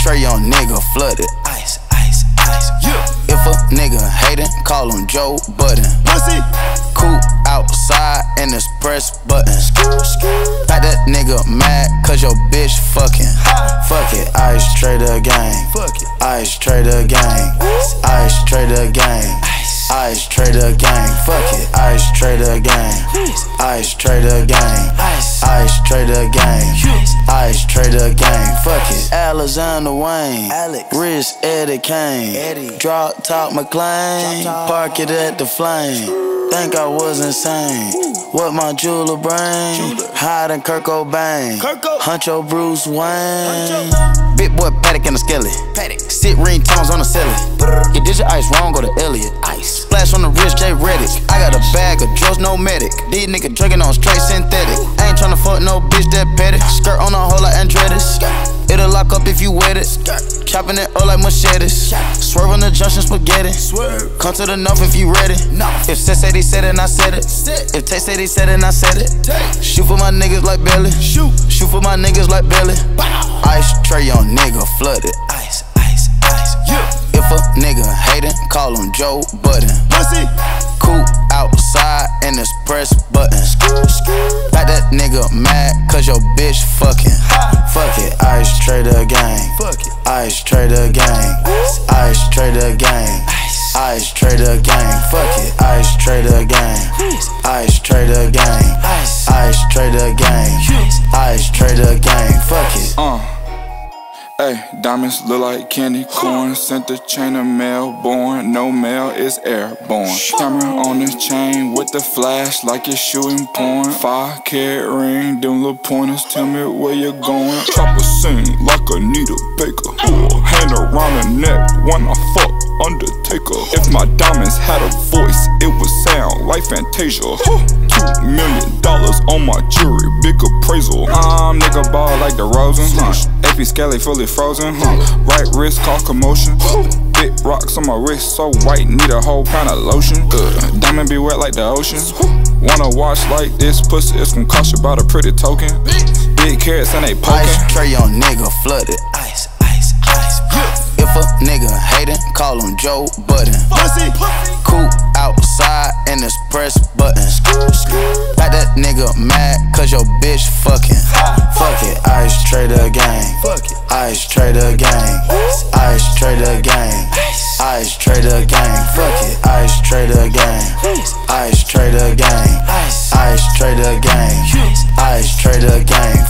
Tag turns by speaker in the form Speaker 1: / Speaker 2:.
Speaker 1: tray on nigga flooded.
Speaker 2: Ice, ice, ice. Yeah.
Speaker 1: If a nigga hatin', call him Joe Budden.
Speaker 2: Pussy.
Speaker 1: Cool outside and it's press button. Got that nigga mad cause your bitch fucking. Fuck it, ice trader gang.
Speaker 2: Fuck it.
Speaker 1: Ice trader gang. Ice trader gang. Ice trader gang. Fuck it, ice trader gang. Ice trader gang. Ice trader gang. Ice trader gang. Fuck it. Alexander Wayne. Rich Eddie Kane. Drop top McLean. Park it at the flame. Think I was insane. What my jeweler brain? Hiding Kurt Cobain. Huncho Bruce Wayne. Big boy Paddock in the skelly. Sit ringtones on the celly. You did your ice wrong, go to Elliot. Ice. Splash on the wrist, J Reddick. I got a bag of drugs, no medic. These niggas drinking on straight synthetic. I ain't tryna fuck no bitch that petty. Skirt on a hole like Andretti's. It'll lock up if you wet it. Chopping it up like machetes. Swerve on the junction spaghetti. Come to the north if you ready. If Seth said he said it, and I said it. If Tay said he said it, and I said it. Shoot for my niggas like Belly. Shoot for my niggas like Belly. Ice tray on nigga flooded.
Speaker 2: Ice, ice, ice. Yeah.
Speaker 1: If a nigga hatin', call him Joe Budden.
Speaker 2: Pussy.
Speaker 1: Cool outside and it's press button. Got that nigga mad cause your bitch fucking. Fuck it, ice trader gang.
Speaker 2: Fuck it.
Speaker 1: Ice trader gang. Ice trader gang. Ice trader gang. Fuck it, ice trader gang. Ice trader gang. Ice trader gang. Ice trader gang. Fuck it.
Speaker 3: Hey, diamonds look like candy corn. Sent the chain of mail, born. No mail, it's airborne. Camera on the chain with the flash like you're shooting porn. 5-carat ring, them little pointers tell me where you're going. Chopper sing like Anita Baker. Hand around the neck when I fuck Undertaker. If my diamonds had a voice, it would sound like Fantasia. $2 million on my jewelry, big appraisal. Nigga ball like the Rosen. AP Skelly fully frozen. Right wrist cause commotion. Big rocks on my wrist so white, need a whole pound of lotion. Diamond be wet like the ocean. Wanna watch like this pussy, it's gon' cost you about a pretty token. Big carrots and they poking.
Speaker 1: Ice tray on nigga flooded.
Speaker 2: Ice, ice, ice.
Speaker 1: If a nigga hatin', call him Joe Budden.
Speaker 2: Pussy.
Speaker 1: Cool outside and it's press button. Got that nigga mad cause your bitch fucking. Fuck it, ice trader gang.
Speaker 2: Fuck it.
Speaker 1: Ice trader gang. Ice trader gang. Ice trader gang. Fuck it, ice trader gang. Ice trader gang. Ice trader gang. Ice trader gang.